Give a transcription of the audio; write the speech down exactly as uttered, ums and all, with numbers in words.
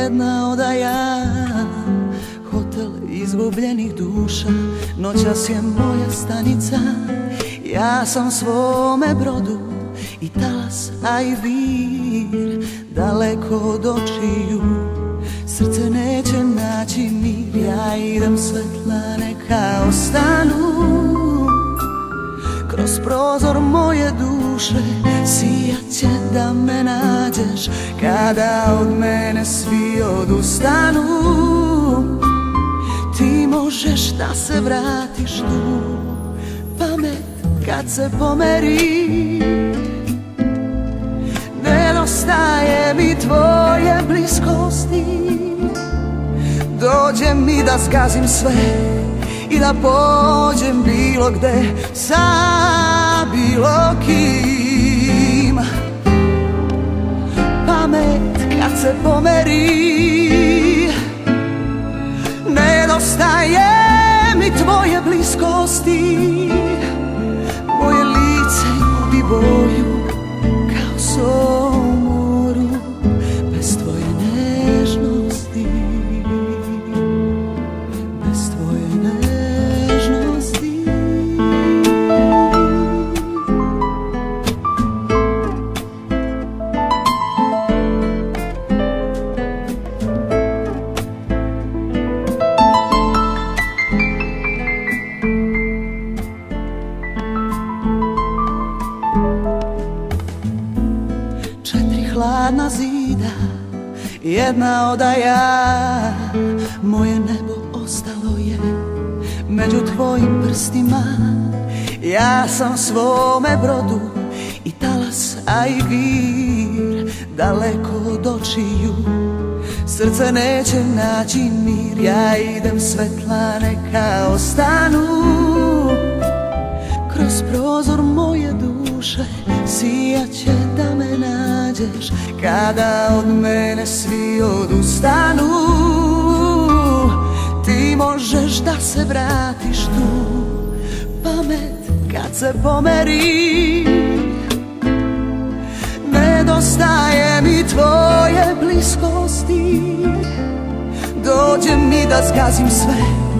jedna odaja, hotel izgubljenih duša. Noćas je moja stanica, ja sam svome brodu i talas, a i vir daleko od očiju. Srce neće naći mir, ja idem svetla neka ostanu. Kroz prozor moje duše sijat će da me nađeš, kada od mene svi odustanu. Ti možeš da se vratiš tu, pamet kad se pomeri. Nedostaje mi tvoje bliskosti, dođe mi da zgazim sve i da pođem bilo gde sa bilo kim. Pamet kad se pomeri, nedostaje mi tvoje bliskosti. Moje lice gubi boju kao so u moru, bez tvoje nežnosti, bez tvoje nežnosti. Hladna zida, jedna odaja, moje nebo ostalo je među tvojim prstima. Ja sam svome brodu i talas, a i vir daleko od očiju. Srce neće naći mir, ja idem svetla neka ostanu. Kroz prozor moje duše sijat će da me nađeš, kada od mene svi odustanu. Ti možeš da se vratiš tu, pamet kad se pomeri. Nedostaje mi tvoje bliskosti, dođe mi da zgazim sve